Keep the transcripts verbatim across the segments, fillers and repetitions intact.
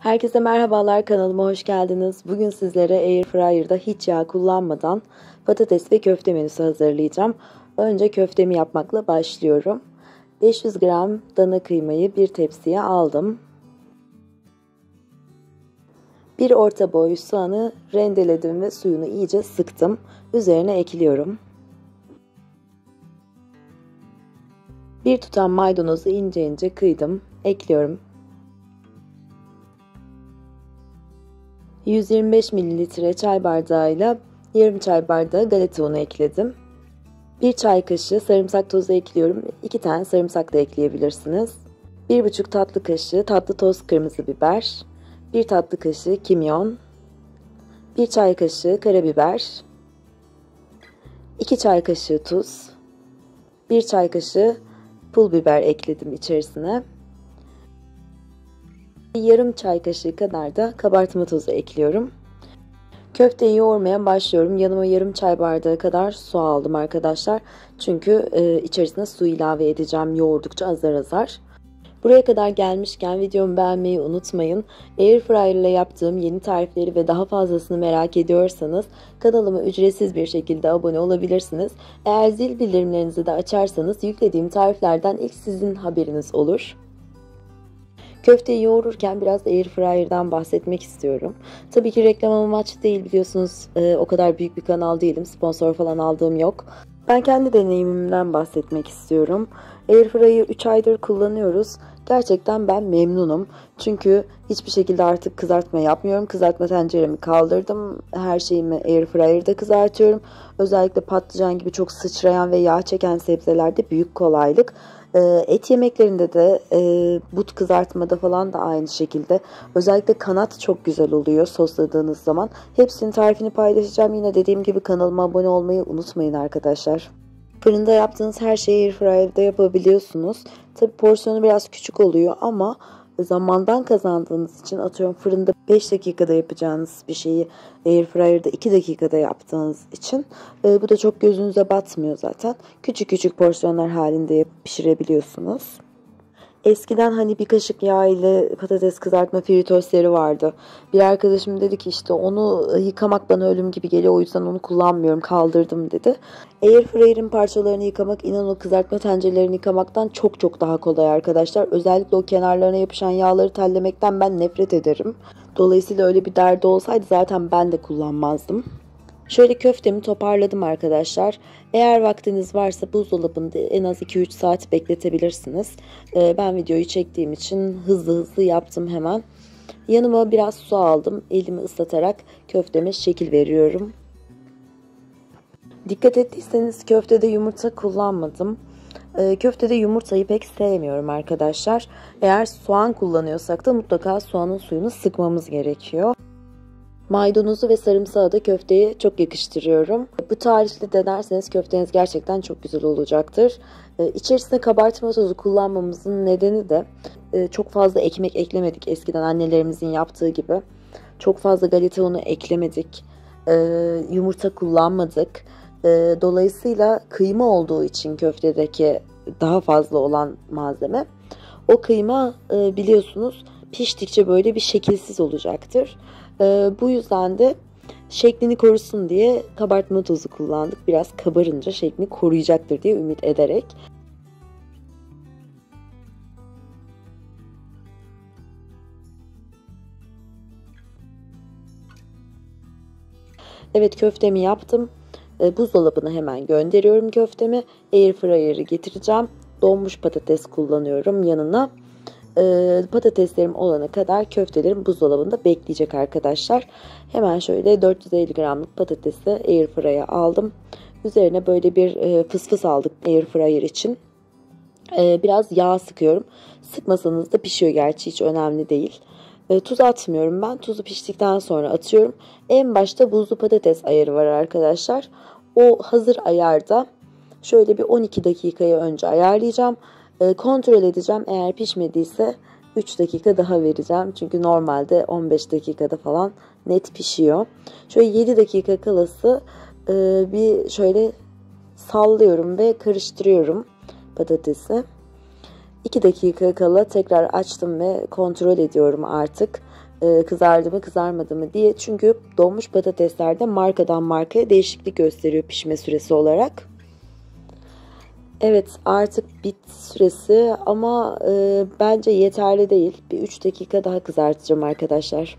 Herkese merhabalar, kanalıma hoş geldiniz. Bugün sizlere Airfryer'da hiç yağ kullanmadan patates ve köfte menüsü hazırlayacağım. Önce köftemi yapmakla başlıyorum. beş yüz gram dana kıymayı bir tepsiye aldım. Bir orta boy soğanı rendeledim ve suyunu iyice sıktım. Üzerine ekliyorum. Bir tutam maydanozu ince ince kıydım. Ekliyorum. yüz yirmi beş mililitre çay bardağıyla yarım çay bardağı galeta unu ekledim. bir çay kaşığı sarımsak tozu ekliyorum. iki tane sarımsak da ekleyebilirsiniz. bir buçuk tatlı kaşığı tatlı toz kırmızı biber. bir tatlı kaşığı kimyon. bir çay kaşığı karabiber. iki çay kaşığı tuz. bir çay kaşığı pul biber ekledim içerisine. Yarım çay kaşığı kadar da kabartma tozu ekliyorum. Köfteyi yoğurmaya başlıyorum. Yanıma yarım çay bardağı kadar su aldım arkadaşlar. Çünkü e, içerisine su ilave edeceğim yoğurdukça azar azar. Buraya kadar gelmişken videomu beğenmeyi unutmayın. Airfryer ile yaptığım yeni tarifleri ve daha fazlasını merak ediyorsanız kanalıma ücretsiz bir şekilde abone olabilirsiniz. Eğer zil bildirimlerinizi de açarsanız yüklediğim tariflerden ilk sizin haberiniz olur. Köfteyi yoğururken biraz Airfryer'dan bahsetmek istiyorum. Tabii ki reklam amaçlı değil, biliyorsunuz e, o kadar büyük bir kanal değilim. Sponsor falan aldığım yok. Ben kendi deneyimimden bahsetmek istiyorum. Airfryer'ı üç aydır kullanıyoruz. Gerçekten ben memnunum. Çünkü hiçbir şekilde artık kızartma yapmıyorum. Kızartma tenceremi kaldırdım. Her şeyimi Airfryer'da kızartıyorum. Özellikle patlıcan gibi çok sıçrayan ve yağ çeken sebzelerde büyük kolaylık. Et yemeklerinde de but kızartmada falan da aynı şekilde. Özellikle kanat çok güzel oluyor sosladığınız zaman. Hepsinin tarifini paylaşacağım. Yine dediğim gibi kanalıma abone olmayı unutmayın arkadaşlar. Fırında yaptığınız her şeyi Airfryer'da yapabiliyorsunuz. Tabi porsiyonu biraz küçük oluyor ama zamandan kazandığınız için, atıyorum fırında beş dakikada yapacağınız bir şeyi Airfryer'da iki dakikada yaptığınız için e, bu da çok gözünüze batmıyor zaten. Küçük küçük porsiyonlar halinde pişirebiliyorsunuz. Eskiden hani bir kaşık yağ ile patates kızartma fritözleri vardı. Bir arkadaşım dedi ki işte onu yıkamak bana ölüm gibi geliyor, o yüzden onu kullanmıyorum, kaldırdım dedi. Airfryer'in parçalarını yıkamak, inan o kızartma tencerelerini yıkamaktan çok çok daha kolay arkadaşlar. Özellikle o kenarlarına yapışan yağları tellemekten ben nefret ederim. Dolayısıyla öyle bir derdi olsaydı zaten ben de kullanmazdım. Şöyle köftemi toparladım arkadaşlar. Eğer vaktiniz varsa buzdolabında en az iki üç saat bekletebilirsiniz. Ben videoyu çektiğim için hızlı hızlı yaptım hemen. Yanıma biraz su aldım. Elimi ıslatarak köfteme şekil veriyorum. Dikkat ettiyseniz köftede yumurta kullanmadım. Köftede yumurtayı pek sevmiyorum arkadaşlar. Eğer soğan kullanıyorsak da mutlaka soğanın suyunu sıkmamız gerekiyor. Maydanozu ve sarımsağı da köfteye çok yakıştırıyorum. Bu tarifle denerseniz köfteniz gerçekten çok güzel olacaktır. İçerisine kabartma tozu kullanmamızın nedeni de çok fazla ekmek eklemedik eskiden annelerimizin yaptığı gibi. Çok fazla galeta unu eklemedik. Yumurta kullanmadık. Dolayısıyla kıyma olduğu için köftedeki daha fazla olan malzeme. O kıyma biliyorsunuz piştikçe böyle bir şekilsiz olacaktır. Ee, bu yüzden de şeklini korusun diye kabartma tozu kullandık. Biraz kabarınca şeklini koruyacaktır diye ümit ederek. Evet, köftemi yaptım. Ee, buzdolabına hemen gönderiyorum köftemi. Airfryer'ı getireceğim. Donmuş patates kullanıyorum yanına. Ee, patateslerim olana kadar köftelerim buzdolabında bekleyecek arkadaşlar. Hemen şöyle dört yüz elli gramlık patatesi Airfryer'a aldım. Üzerine böyle bir e, fısfıs aldık Airfryer için. Ee, biraz yağ sıkıyorum. Sıkmasanız da pişiyor gerçi, hiç önemli değil. E, tuz atmıyorum ben. Tuzu piştikten sonra atıyorum. En başta buzlu patates ayarı var arkadaşlar. O hazır ayarda şöyle bir on iki dakikaya önce ayarlayacağım. Kontrol edeceğim. Eğer pişmediyse üç dakika daha vereceğim. Çünkü normalde on beş dakikada falan net pişiyor. Şöyle yedi dakika kalası bir şöyle sallıyorum ve karıştırıyorum patatesi. iki dakika kala tekrar açtım ve kontrol ediyorum artık. e, kızardı mı kızarmadı mı diye. Çünkü donmuş patateslerde markadan markaya değişiklik gösteriyor pişme süresi olarak. Evet, artık bit süresi ama e, bence yeterli değil. Bir üç dakika daha kızartacağım arkadaşlar.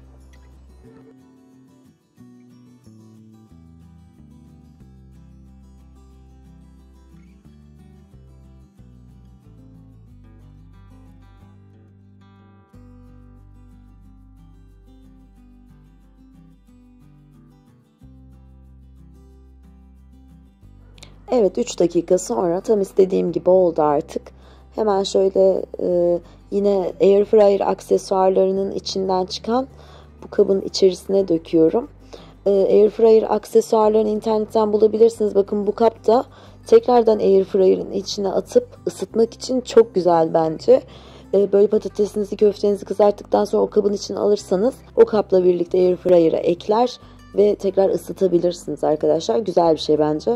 Evet, üç dakika sonra tam istediğim gibi oldu artık. Hemen şöyle e, yine airfryer aksesuarlarının içinden çıkan bu kabın içerisine döküyorum. E, airfryer aksesuarlarını internetten bulabilirsiniz. Bakın bu kapta tekrardan airfryer'ın içine atıp ısıtmak için çok güzel bence. E, böyle patatesinizi, köftenizi kızarttıktan sonra o kabın içine alırsanız o kapla birlikte airfryer'a ekler ve tekrar ısıtabilirsiniz arkadaşlar. Güzel bir şey bence.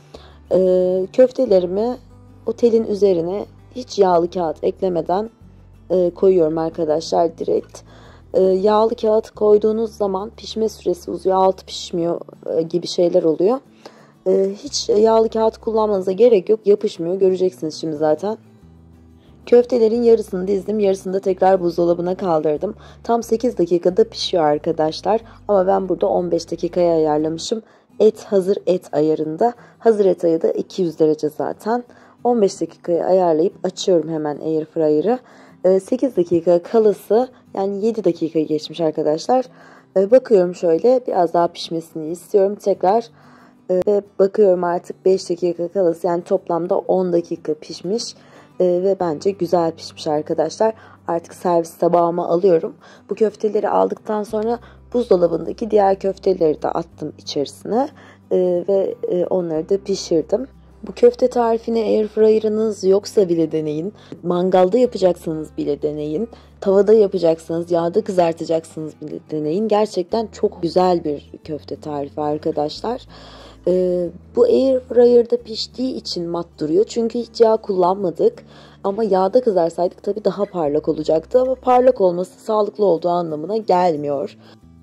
Ee, köftelerimi o telin üzerine hiç yağlı kağıt eklemeden e, koyuyorum arkadaşlar direkt. E, yağlı kağıt koyduğunuz zaman pişme süresi uzuyor, altı pişmiyor e, gibi şeyler oluyor. E, hiç yağlı kağıt kullanmanıza gerek yok, yapışmıyor, göreceksiniz şimdi zaten. Köftelerin yarısını dizdim, yarısını da tekrar buzdolabına kaldırdım. Tam sekiz dakikada pişiyor arkadaşlar. Ama ben burada on beş dakikaya ayarlamışım. Et hazır et ayarında. Hazır et ayarı da iki yüz derece zaten. on beş dakikaya ayarlayıp açıyorum hemen airfryer'ı. sekiz dakika kalası, yani yedi dakika geçmiş arkadaşlar. Bakıyorum şöyle, biraz daha pişmesini istiyorum. Tekrar ve bakıyorum artık beş dakika kalası, yani toplamda on dakika pişmiş. Ee, ve bence güzel pişmiş arkadaşlar. Artık servis tabağıma alıyorum. Bu köfteleri aldıktan sonra buzdolabındaki diğer köfteleri de attım içerisine. Ee, ve e, onları da pişirdim. Bu köfte tarifini airfryer'ınız yoksa bile deneyin. Mangalda yapacaksanız bile deneyin. Tavada yapacaksanız, yağda kızartacaksınız bile deneyin. Gerçekten çok güzel bir köfte tarifi arkadaşlar. Ee, bu airfryer'da piştiği için mat duruyor. Çünkü hiç yağ kullanmadık. Ama yağda kızarsaydık tabii daha parlak olacaktı. Ama parlak olması sağlıklı olduğu anlamına gelmiyor.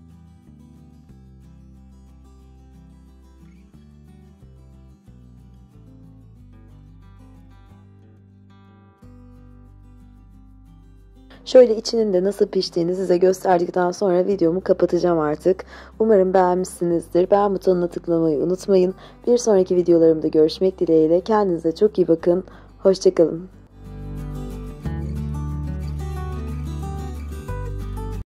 Şöyle içinin de nasıl piştiğini size gösterdikten sonra videomu kapatacağım artık. Umarım beğenmişsinizdir. Beğen butonuna tıklamayı unutmayın. Bir sonraki videolarımda görüşmek dileğiyle. Kendinize çok iyi bakın. Hoşça kalın.